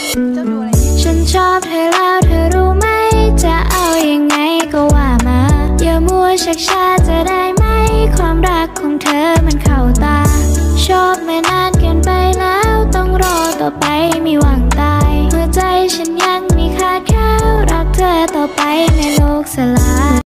ฉันชอบเธอแล้วเธอรู้ไหมจะเอายังไงก็ว่ามาอย่ามัวชักช้าจะได้ไหมความรักของเธอมันเข้าตาชอบมานานเกินไปแล้วต้องรอต่อไปมีหวังตายหัวใจฉันยังมีขาดแค่รักเธอต่อไปในโลกสลาย